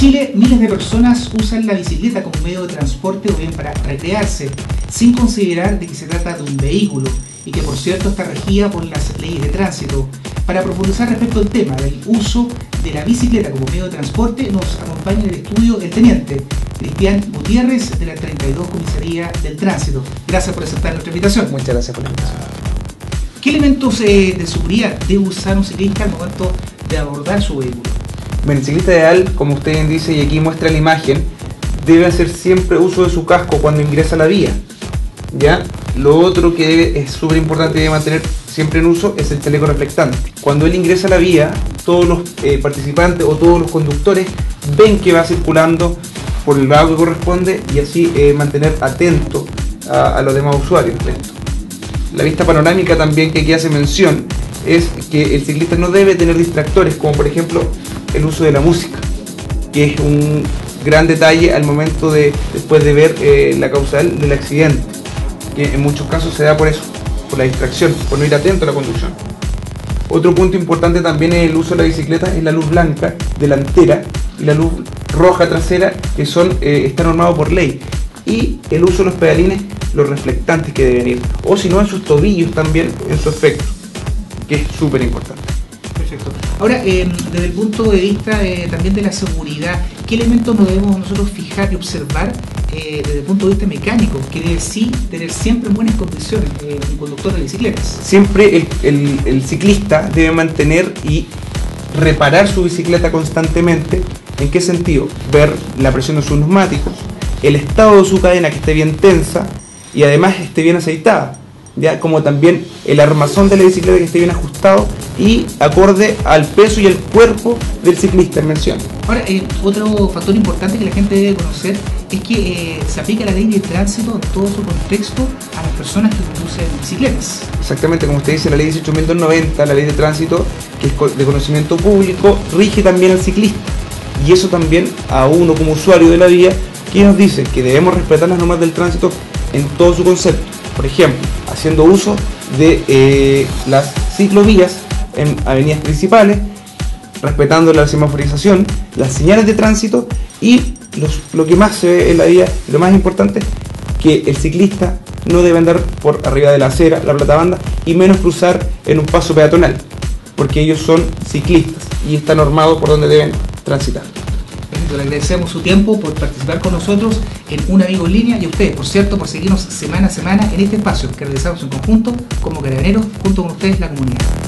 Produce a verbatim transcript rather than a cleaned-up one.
Chile, miles de personas usan la bicicleta como medio de transporte o bien para recrearse, sin considerar de que se trata de un vehículo y que por cierto está regida por las leyes de tránsito. Para profundizar respecto al tema del uso de la bicicleta como medio de transporte, nos acompaña en el estudio el teniente Cristian Gutiérrez de la treinta y dos Comisaría del Tránsito. Gracias por aceptar nuestra invitación. Muchas gracias por la invitación. ¿Qué elementos eh, de seguridad debe usar un ciclista al momento de abordar su vehículo? Bueno, el ciclista ideal, como usted bien dice y aquí muestra la imagen, debe hacer siempre uso de su casco cuando ingresa a la vía. ¿Ya? Lo otro que debe, es súper importante y debe mantener siempre en uso es el chaleco reflectante. Cuando él ingresa a la vía, todos los eh, participantes o todos los conductores ven que va circulando por el lado que corresponde y así eh, mantener atento a, a los demás usuarios. La vista panorámica también que aquí hace mención es que el ciclista no debe tener distractores, como por ejemplo el uso de la música, que es un gran detalle al momento de después de ver eh, la causal del accidente, que en muchos casos se da por eso, por la distracción, por no ir atento a la conducción. Otro punto importante también en el uso de la bicicleta es la luz blanca delantera y la luz roja trasera, que son eh, está normado por ley, y el uso de los pedalines, los reflectantes que deben ir, o si no en sus tobillos también en su efecto, que es súper importante. Perfecto. Ahora, eh, desde el punto de vista eh, también de la seguridad, ¿qué elementos nos debemos nosotros fijar y observar eh, desde el punto de vista mecánico? Que debe sí tener siempre en buenas condiciones eh, un conductor de bicicletas. Siempre el, el, el ciclista debe mantener y reparar su bicicleta constantemente. ¿En qué sentido? Ver la presión de sus neumáticos, el estado de su cadena que esté bien tensa y además esté bien aceitada, ya como también el armazón de la bicicleta que esté bien ajustado y acorde al peso y el cuerpo del ciclista en mención. Ahora, eh, otro factor importante que la gente debe conocer es que eh, se aplica la ley de tránsito en todo su contexto a las personas que conducen bicicletas. Exactamente, como usted dice, la ley dieciocho mil doscientos noventa, la ley de tránsito, que es de conocimiento público, rige también al ciclista. Y eso también a uno como usuario de la vía, que nos dice que debemos respetar las normas del tránsito en todo su concepto. Por ejemplo, haciendo uso de eh, las ciclovías en avenidas principales, respetando la semaforización, las señales de tránsito y los, lo que más se ve en la vía, lo más importante, que el ciclista no debe andar por arriba de la acera, la platabanda, y menos cruzar en un paso peatonal, porque ellos son ciclistas y está normado por donde deben transitar. Le agradecemos su tiempo por participar con nosotros en Un Amigo en Línea y a ustedes, por cierto, por seguirnos semana a semana en este espacio que realizamos en conjunto como Carabineros junto con ustedes, la comunidad.